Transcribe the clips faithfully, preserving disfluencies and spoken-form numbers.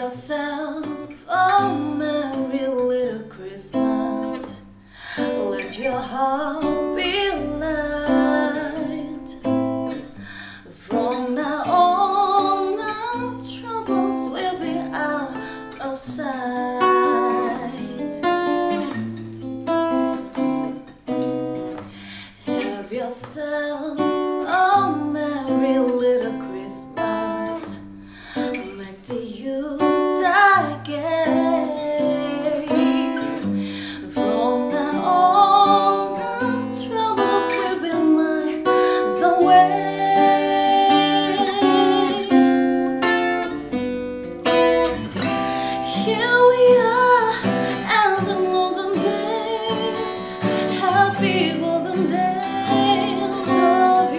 yourself a merry little Christmas. Let your heart be light. From now on, the troubles will be out of sight. Have yourself a merry little Christmas. Make the Yuletide gay. From now on, the troubles will be miles away. Here we are, as in olden days, happy golden days of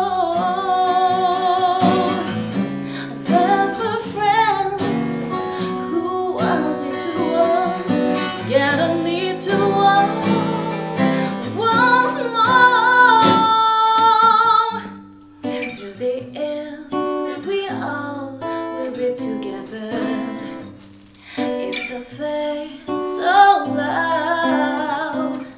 yore. There were friends who wanted to us, gathered to us once more. Through the years, we all will be together. If the fate so loud,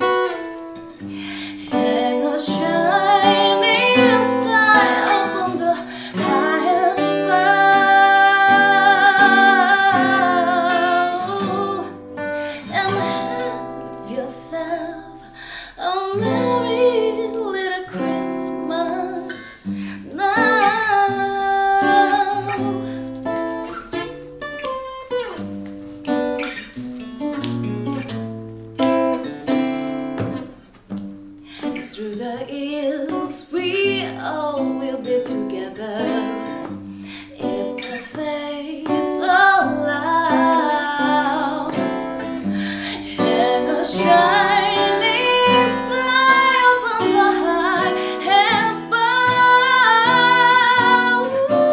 hang a shining star upon the highest bough, and have yourself a merry little Christmas now. Through the years, we all will be together. If the fate is allowed, hang a shining star upon the highest bough.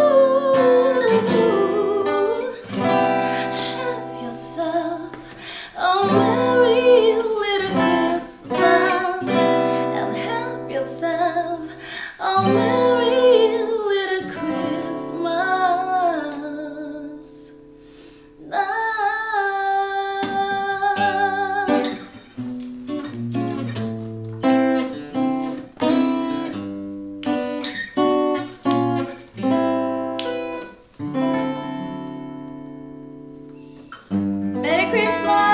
Have yourself a merry little Christmas. Yourself a merry little Christmas now. Merry Christmas.